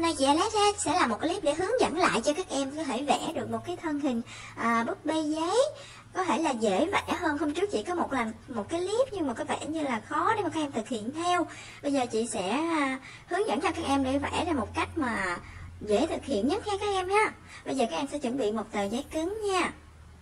nay chị lấy ra sẽ là một clip để hướng dẫn lại cho các em có thể vẽ được một cái thân hình búp bê giấy, có thể là dễ vẽ hơn. Hôm trước chị có làm một cái clip nhưng mà có vẻ như là khó để mà các em thực hiện theo. Bây giờ chị sẽ hướng dẫn cho các em để vẽ ra một cách mà dễ thực hiện nhất nha các em ha. Bây giờ các em sẽ chuẩn bị một tờ giấy cứng nha.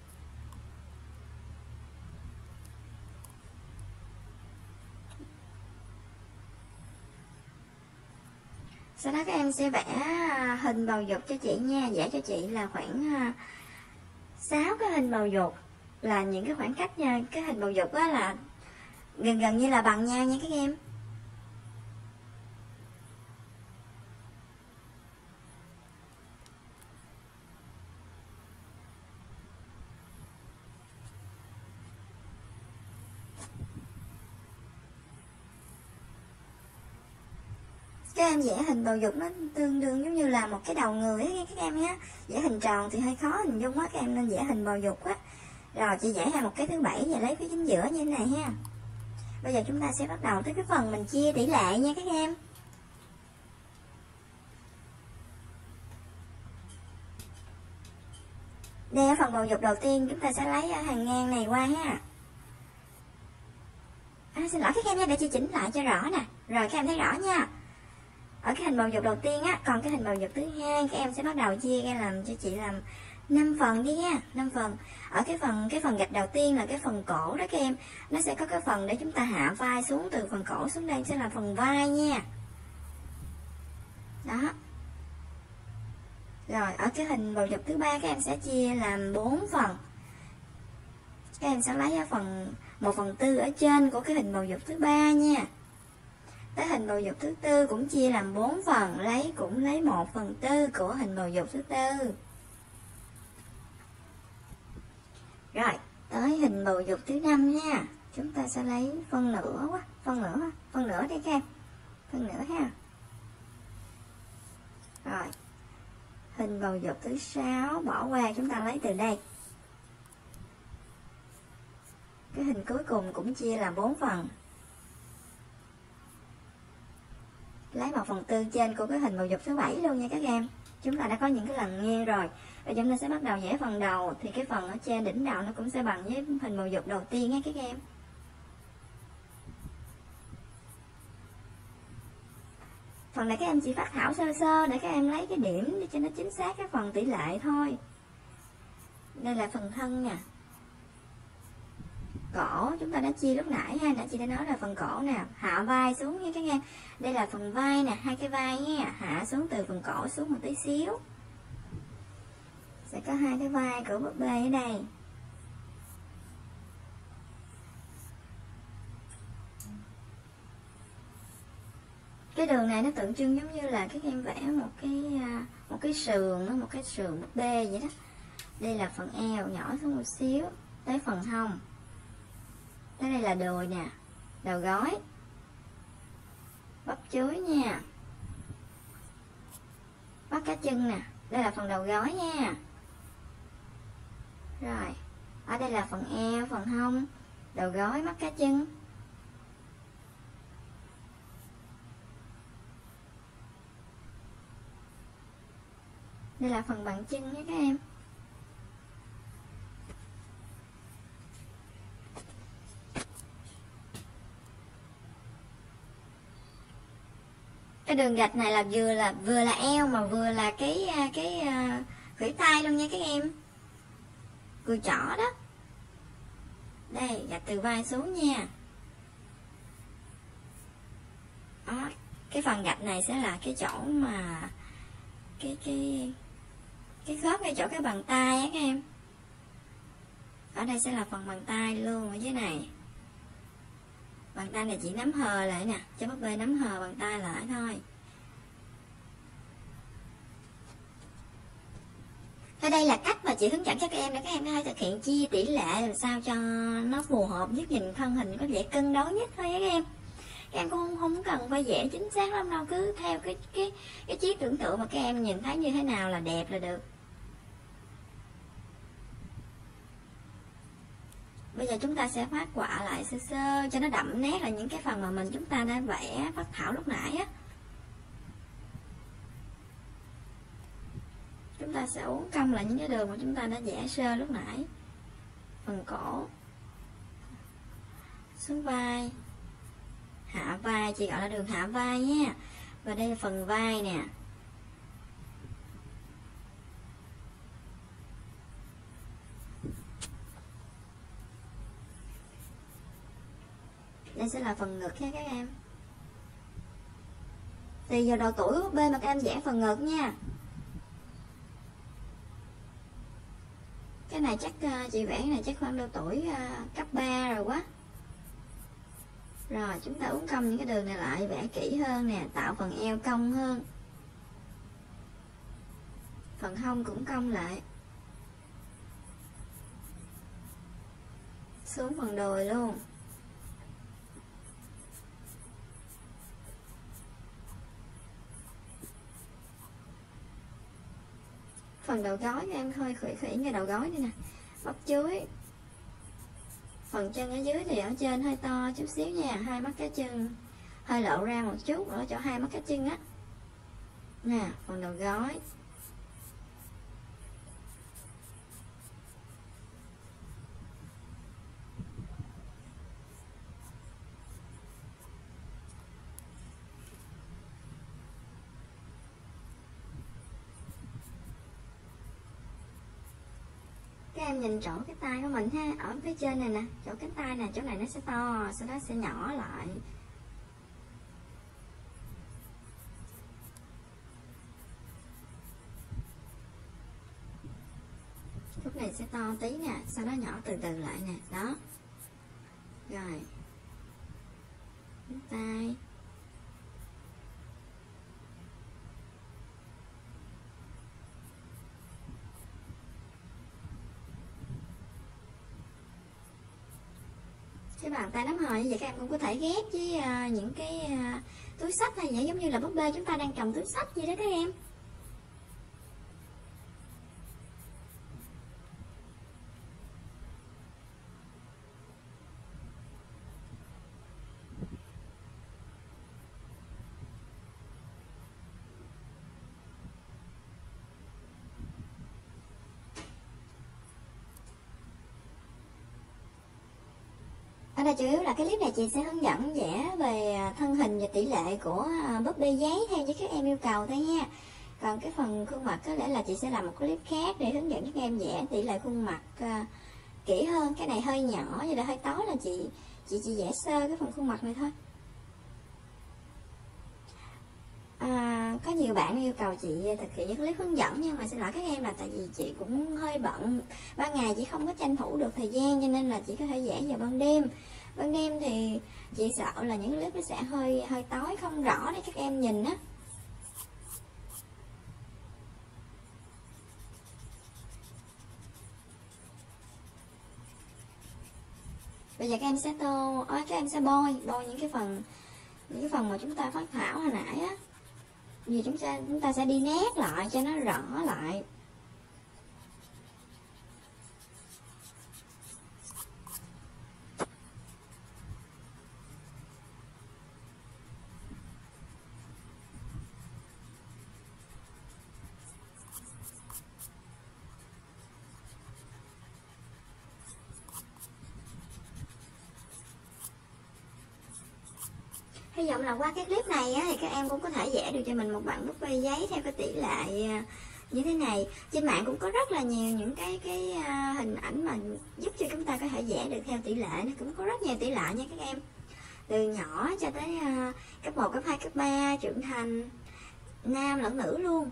Sau đó các em sẽ vẽ hình bầu dục cho chị nha. Vẽ cho chị là khoảng 6 cái hình bầu dục, là những cái khoảng cách nha. Cái hình bầu dục á là gần như là bằng nhau nha các em. Các em vẽ hình bầu dục nó tương đương giống như là một cái đầu người ấy, các em nhé. Vẽ hình tròn thì hơi khó hình dung á, các em nên vẽ hình bầu dục á. Rồi chị vẽ ra một cái thứ bảy và lấy cái chính giữa như thế này ha. Bây giờ chúng ta sẽ bắt đầu tới cái phần mình chia tỷ lệ nha các em. Đây ở phần bầu dục đầu tiên chúng ta sẽ lấy ở hàng ngang này qua ha. Xin lỗi các em nha, để chị chỉnh lại cho rõ nè. Rồi các em thấy rõ nha. Ở cái hình bầu dục đầu tiên á, còn cái hình bầu dục thứ hai các em sẽ bắt đầu chia ra làm cho chị làm 5 phần đi nha, 5 phần. Ở cái phần gạch đầu tiên là cái phần cổ đó các em, nó sẽ có cái phần để chúng ta hạ vai xuống, từ phần cổ xuống đây sẽ là phần vai nha. Đó. Rồi ở cái hình bầu dục thứ ba các em sẽ chia làm 4 phần. Các em sẽ lấy ở 1/4 ở trên của cái hình bầu dục thứ ba nha. Tới hình bầu dục thứ tư cũng chia làm 4 phần, cũng lấy 1/4 của hình bầu dục thứ tư. Rồi, tới hình bầu dục thứ 5 nha. Chúng ta sẽ lấy phân nửa đi các em. Phân nửa ha. Rồi. Hình bầu dục thứ 6 bỏ qua, chúng ta lấy từ đây. Cái hình cuối cùng cũng chia làm 4 phần. Lấy 1/4 trên của cái hình bầu dục thứ 7 luôn nha các em. Chúng ta đã có những cái lần ngang rồi. Bây giờ chúng ta sẽ bắt đầu vẽ phần đầu. Thì cái phần ở trên đỉnh đầu nó cũng sẽ bằng với hình bầu dục đầu tiên nha các em. Phần này các em chỉ phác thảo sơ sơ để các em lấy cái điểm để cho nó chính xác cái phần tỷ lệ thôi. Đây là phần thân nè. Cổ chúng ta đã chia lúc nãy ha, chị đã nói là phần cổ nè, hạ vai xuống nha các em. Đây là phần vai nè, hai cái vai nha, hạ xuống từ phần cổ xuống một tí xíu. Sẽ có hai cái vai của búp bê ở đây. Cái đường này nó tượng trưng giống như là các em vẽ một cái sườn, một cái sườn búp bê vậy đó. Đây là phần eo nhỏ xuống một xíu, tới phần hông. Tới đây là đùi nè, đầu gối, bắp chuối nha, bắp cá chân nè. Đây là phần đầu gối nha. Rồi, ở đây là phần eo, phần hông, đầu gối, mắt cá chân. Đây là phần bàn chân nha các em. Cái đường gạch này là vừa là eo mà vừa là cái khuỷu tay luôn nha các em. Cùi chỏ đó. Đây, gạch từ vai xuống nha. Đó, cái phần gạch này sẽ là cái chỗ mà cái khớp ngay chỗ cái bàn tay á các em. Ở đây sẽ là phần bàn tay luôn ở dưới này. Bàn tay này chỉ nắm hờ lại nè, cho búp bê nắm hờ bàn tay lại thôi. Ở đây là cách mà chị hướng dẫn cho các em để các em có thể thực hiện chia tỷ lệ làm sao cho nó phù hợp nhất, nhìn thân hình có vẻ cân đối nhất thôi các em. Các em cũng không cần phải vẽ chính xác lắm đâu, cứ theo cái trí tưởng tượng mà các em nhìn thấy như thế nào là đẹp là được. Bây giờ chúng ta sẽ phát họa lại sơ sơ cho nó đậm nét là những cái phần mà chúng ta đã vẽ phát thảo lúc nãy á. ta sẽ uốn cong lại những cái đường mà chúng ta đã vẽ sơ lúc nãy. Phần cổ, xuống vai, hạ vai, chị gọi là đường hạ vai nha. Và đây là phần vai nè. Đây sẽ là phần ngực nha các em. Tùy vào độ tuổi của búp bê mà các em vẽ phần ngực nha. Cái này chắc chị vẽ này chắc khoảng độ tuổi cấp 3 rồi quá. Rồi chúng ta uốn cong những cái đường này lại, vẽ kỹ hơn nè, tạo phần eo cong hơn. Phần hông cũng cong lại. Xuống phần đùi luôn. Phần đầu gối em hơi khủy khủy ngay đầu gối đây nè, bắp chuối. Phần chân ở dưới thì ở trên hơi to chút xíu nha, hai mắt cá chân hơi lộ ra một chút ở chỗ hai mắt cá chân á nè. Phần đầu gối, các em nhìn chỗ cái tay của mình ha, ở phía trên này nè, chỗ cánh tay nè, chỗ này nó sẽ to, sau đó sẽ nhỏ lại. Lúc này sẽ to tí nè, sau đó nhỏ từ từ lại nè, đó. Rồi, cánh tay. Cái bàn tay nắm hồi như vậy các em cũng có thể ghép với những cái túi xách hay vậy, giống như là búp bê chúng ta đang cầm túi xách vậy đó các em. Ở đây chủ yếu là cái clip này chị sẽ hướng dẫn vẽ về thân hình và tỷ lệ của búp bê giấy theo như các em yêu cầu thôi nha. Còn cái phần khuôn mặt có lẽ là chị sẽ làm một clip khác để hướng dẫn các em vẽ tỷ lệ khuôn mặt kỹ hơn. Cái này hơi nhỏ như là hơi tối, là chị chỉ vẽ sơ cái phần khuôn mặt này thôi. Có nhiều bạn yêu cầu chị thực hiện những clip hướng dẫn, nhưng mà xin lỗi các em là tại vì chị cũng hơi bận, ban ngày chị không có tranh thủ được thời gian, cho nên là chị có thể vẽ vào ban đêm. Ban đêm thì chị sợ là những clip nó sẽ hơi tối không rõ để các em nhìn á. Bây giờ các em sẽ các em sẽ bôi những cái phần mà chúng ta phát thảo hồi nãy á. Vì chúng ta sẽ đi nét lại cho nó rõ lại. Hy vọng là qua cái clip này á, thì các em cũng có thể vẽ được cho mình một bản búp bê giấy theo cái tỷ lệ như thế này. Trên mạng cũng có rất là nhiều những cái hình ảnh mà giúp cho chúng ta có thể vẽ được theo tỷ lệ. Nó cũng có rất nhiều tỷ lệ nha các em, từ nhỏ cho tới cấp 1, cấp 2, cấp 3, trưởng thành, nam lẫn nữ luôn.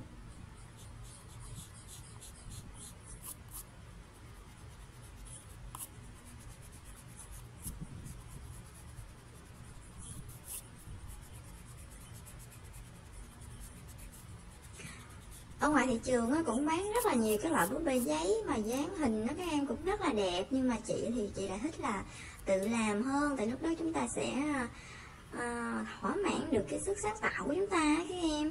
Ở ngoài thị trường cũng bán rất là nhiều cái loại búp bê giấy mà dáng hình nó các em cũng rất là đẹp, nhưng mà chị thì chị lại thích là tự làm hơn, tại lúc đó chúng ta sẽ thỏa mãn được cái sức sáng tạo của chúng ta các em.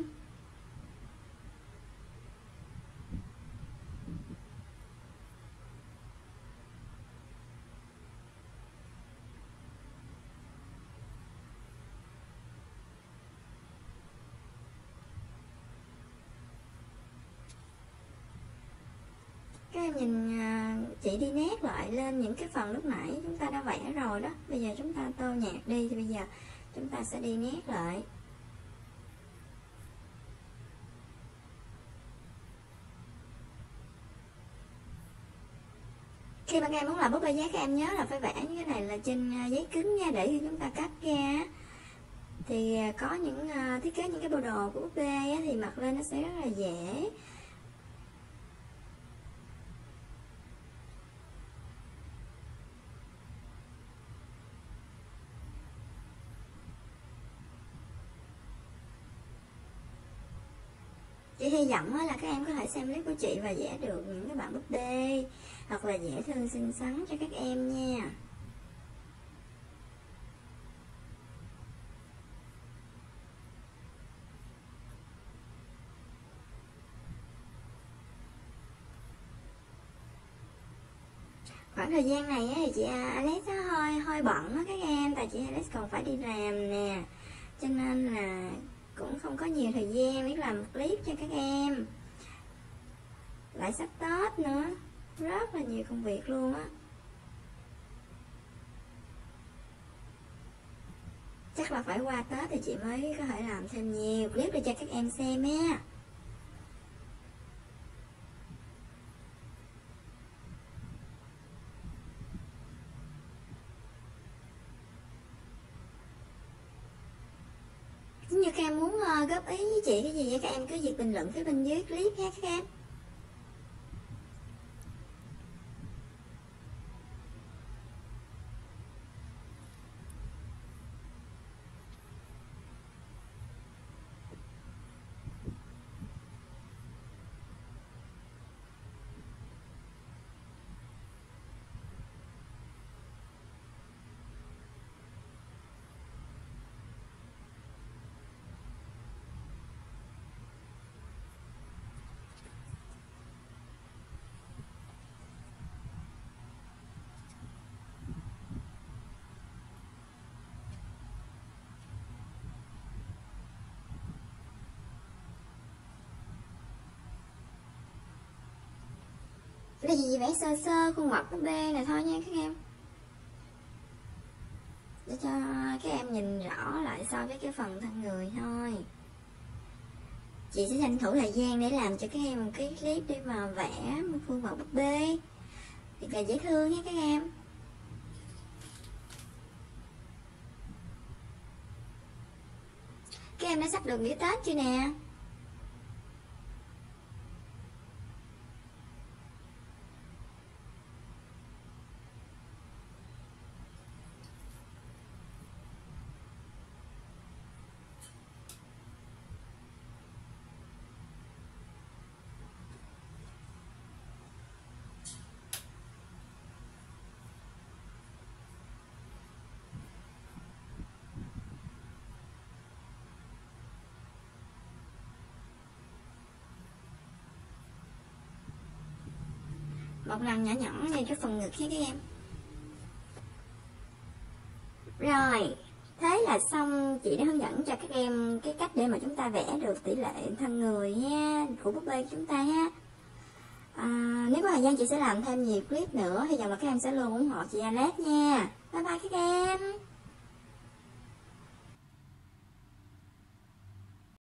Các em nhìn chị đi nét lại lên những cái phần lúc nãy chúng ta đã vẽ rồi đó. Bây giờ chúng ta tô nhạt đi, thì bây giờ chúng ta sẽ đi nét lại. Khi mà các em muốn làm búp bê giấy, các em nhớ là phải vẽ những cái này là trên giấy cứng nha, để khi chúng ta cắt ra thì có những thiết kế những cái bộ đồ của búp bê thì mặc lên nó sẽ rất là dễ. Chị hy vọng là các em có thể xem clip của chị và vẽ được những cái bạn búp bê hoặc là dễ thương xinh xắn cho các em nha. Khoảng thời gian này thì chị Alex hơi bận đó các em, tại chị Alex còn phải đi làm nè, cho nên là cũng không có nhiều thời gian để làm clip cho các em. Lại sắp Tết nữa, rất là nhiều công việc luôn á. Chắc là phải qua Tết thì chị mới có thể làm thêm nhiều clip để cho các em xem nha. Nếu như các em muốn góp ý với chị cái gì vậy, các em cứ việc bình luận phía bên dưới clip nha các em. Đây chị vẽ sơ sơ khuôn mặt búp bê này thôi nha các em, để cho các em nhìn rõ lại so với cái phần thân người thôi. Chị sẽ tranh thủ thời gian để làm cho các em một cái clip để mà vẽ một khuôn mặt búp bê thật là dễ thương nha các em. Các em đã sắp được nghỉ Tết chưa nè? Một lần nhỏ nhỏ ngay cái phần ngực nha các em. Rồi, thế là xong, chị đã hướng dẫn cho các em cái cách để mà chúng ta vẽ được tỷ lệ thân người ha, của búp bê của chúng ta ha. Nếu có thời gian chị sẽ làm thêm nhiều clip nữa, hy vọng là các em sẽ luôn ủng hộ chị Alex nha. Bye bye các